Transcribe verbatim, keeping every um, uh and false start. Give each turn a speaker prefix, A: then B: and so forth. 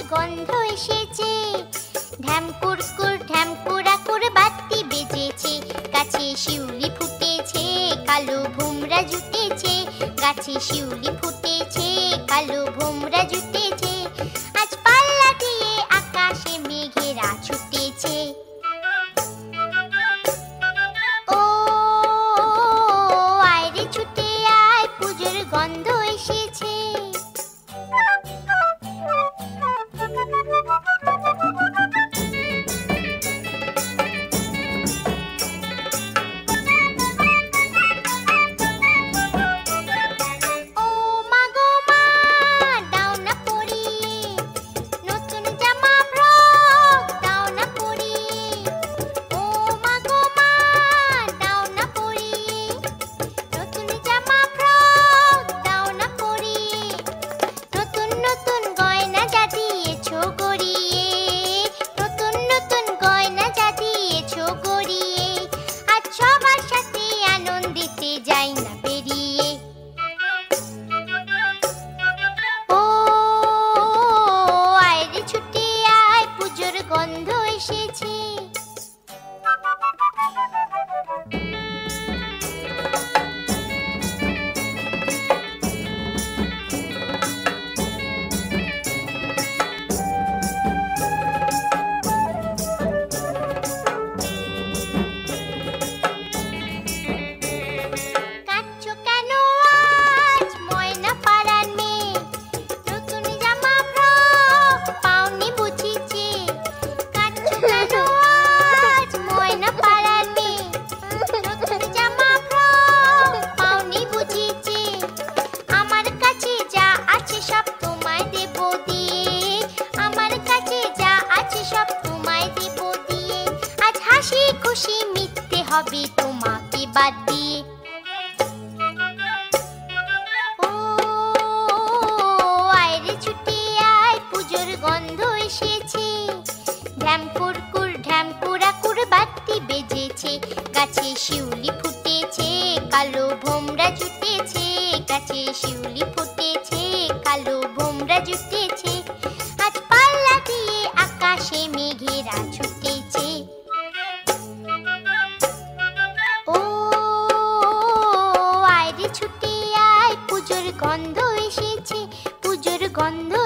A: গন্ধ এসেছে। ঢ্যাম কুরকুর ঢ্যাম কুড়াকুর বাতি বেজেছে, গাছে শিউলি ফুটেছে, কালো ভোমরা জুটেছে। গাছে শিউলি ফুটেছে, কালো ভোমরা জুটেছে। আজ পাল্লা দিয়ে আকাশে মেঘেরা ছুটেছে। ও আয় রে ছুটে আয়, পুজোর গন্ধ এসেছে। গন্ধ এসেছে। খুশি মিথ্যে হবে তোমাকে বাদ দিয়ে। ও আয় রে ছুটে আয়, পুজোর গন্ধ এসেছে। ঢ্যাম কুরকুর ঢ্যাম কুড়াকুর বাতি বেজেছে, গাছে শিউলি ফুটেছে, কালো ভোমরা জুটেছে। গাছে শিউলি ফুটেছে, কালো ভোমরা জুটেছে। আজ পাল্লা দিয়ে আকাশে মেঘেরা ছুটেছে। ছুটে আয়, পুজোর গন্ধ এসেছে, পুজোর গন্ধ